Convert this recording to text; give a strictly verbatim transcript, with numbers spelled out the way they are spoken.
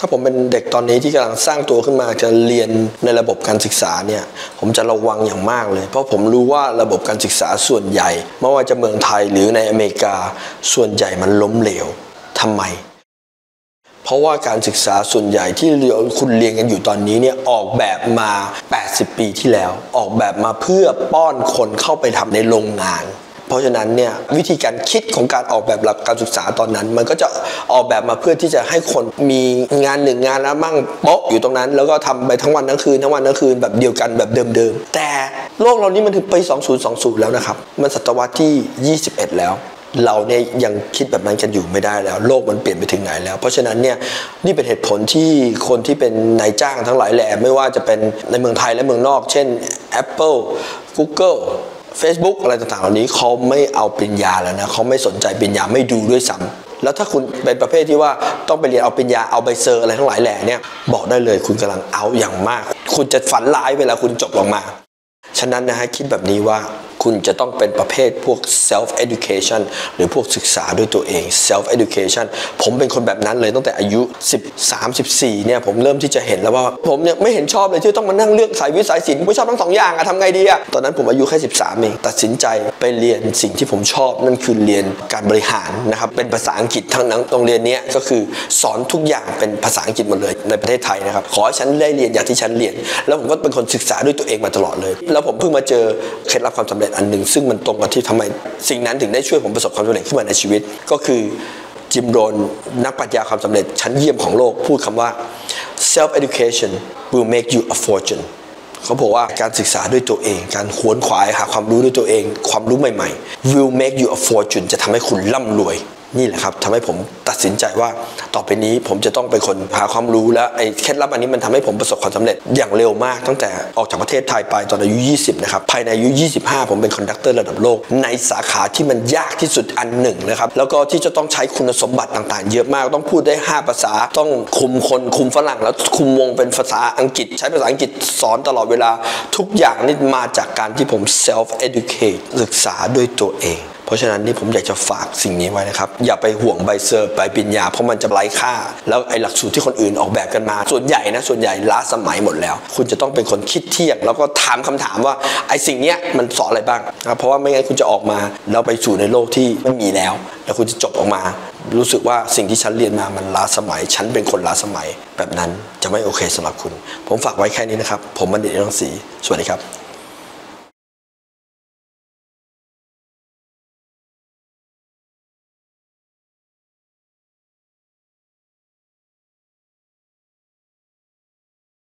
าผมเป็นเด็กตอนนี้ที่กำลังสร้างตัวขึ้นมาจะเรียนในระบบการศึกษาเนี่ยผมจะระวังอย่างมากเลยเพราะผมรู้ว่าระบบการศึกษาส่วนใหญ่ไม่ว่าจะเมืองไทยหรือในอเมริกาส่วนใหญ่มันล้มเหลวทำไมเพราะว่าการศึกษาส่วนใหญ่ที่คุณเรียนกันอยู่ตอนนี้เนี่ยออกแบบมาแปดสิบปีที่แล้วออกแบบมาเพื่อป้อนคนเข้าไปทำในโรงงานเพราะฉะนั้นเนี่ยวิธีการคิดของการออกแบบหลักการศึกษาตอนนั้นมันก็จะออกแบบมาเพื่อที่จะให้คนมีงานหนึ่งงานแล้วมั่งโป๊ะอยู่ตรงนั้นแล้วก็ทำไปทั้งวันทั้งคืนทั้งวันทั้งคืนแบบเดียวกันแบบเดิมๆแต่โลกเรานี้มันถึงปีสองพันยี่สิบแล้วนะครับมันศตวรรษที่ยี่สิบเอ็ดแล้วเราเนี่ยยังคิดแบบนั้นกันอยู่ไม่ได้แล้วโลกมันเปลี่ยนไปถึงไหนแล้วเพราะฉะนั้นเนี่ยนี่เป็นเหตุผลที่คนที่เป็นนายจ้างทั้งหลายแหล่ไม่ว่าจะเป็นในเมืองไทยและเมืองนอกเช่น Apple Google Facebook อะไรต่างๆเหล่านี้เขาไม่เอาปริญญาแล้วนะเขาไม่สนใจปริญญาไม่ดูด้วยซ้ำแล้วถ้าคุณเป็นประเภทที่ว่าต้องไปเรียนเอาปริญญาเอาใบเซอร์อะไรทั้งหลายแหล่เนี่ยบอกได้เลยคุณกำลังเอาอย่างมากคุณจะฝันร้ายเวลาคุณจบออกมาฉะนั้นนะฮะคิดแบบนี้ว่าคุณจะต้องเป็นประเภทพวก self education หรือพวกศึกษาด้วยตัวเอง self education ผมเป็นคนแบบนั้นเลยตั้งแต่อายุสิบสาม สิบสี่เนี่ยผมเริ่มที่จะเห็นแล้วว่าผมเนี่ยไม่เห็นชอบเลยที่ต้องมานั่งเลือกสายวิทย์สายศิลป์ไม่ชอบทั้งสองอย่างอะทำไงดีอะตอนนั้นผมอายุแค่สิบสามเองตัดสินใจไปเรียนสิ่งที่ผมชอบนั่นคือเรียนการบริหารนะครับเป็นภาษาอังกฤษทั้งนั้นโรงเรียนนี้ก็คือสอนทุกอย่างเป็นภาษาอังกฤษหมดเลยในประเทศไทยนะครับขอให้ฉันได้เรียนอย่างที่ฉันเรียนแล้วผมก็เป็นคนศึกษาด้วยตัวเองมาตลอดเลยแล้วผมเพิ่งมาเจอเคล็ดลับความสำเร็จอันหนึ่งซึ่งมันตรงกับที่ทำไมสิ่งนั้นถึงได้ช่วยผมประสบความสำเร็จขึ้นมาในชีวิตก็คือจิมโรนนักปรัชญาความสำเร็จชั้นเยี่ยมของโลกพูดคำว่า self education will make you a fortune เขาบอกว่าการศึกษาด้วยตัวเองการขวนขวายหาความรู้ด้วยตัวเองความรู้ใหม่ๆ will make you a fortune จะทำให้คุณร่ำรวยนี่แหละครับทำให้ผมตัดสินใจว่าต่อไปนี้ผมจะต้องเป็นคนหาความรู้และไอ้เคล็ดลับอันนี้มันทำให้ผมประสบความสำเร็จอย่างเร็วมากตั้งแต่ออกจากประเทศไทยไปตอนอายุยี่สิบนะครับภายในอายุยี่สิบห้าผมเป็นคอนดักเตอร์ระดับโลกในสาขาที่มันยากที่สุดอันหนึ่งนะครับแล้วก็ที่จะต้องใช้คุณสมบัติต่างๆเยอะมากต้องพูดได้ห้าภาษาต้องคุมคนคุมฝรั่งแล้วคุมวงเป็นภาษาอังกฤษใช้ภาษาอังกฤษสอนตลอดเวลาทุกอย่างนี่มาจากการที่ผม self educate ศึกษาด้วยตัวเองเพราะฉะนั้นนี่ผมอยากจะฝากสิ่งนี้ไว้นะครับอย่าไปห่วงใบเซอร์ใบปริญญาเพราะมันจะไร้ค่าแล้วไอ้หลักสูตรที่คนอื่นออกแบบกันมาส่วนใหญ่นะส่วนใหญ่ล้าสมัยหมดแล้วคุณจะต้องเป็นคนคิดเที่ยงแล้วก็ถามคำถามว่าไอ้สิ่งเนี้ยมันสอนอะไรบ้างนะเพราะว่าไม่งั้นคุณจะออกมาแล้วไปสู่ในโลกที่ไม่มีแล้วแล้วคุณจะจบออกมารู้สึกว่าสิ่งที่ฉันเรียนมามันล้าสมัยฉันเป็นคนล้าสมัยแบบนั้นจะไม่โอเคสำหรับคุณผมฝากไว้แค่นี้นะครับผมบัณฑิตรังสีสวัสดีครับ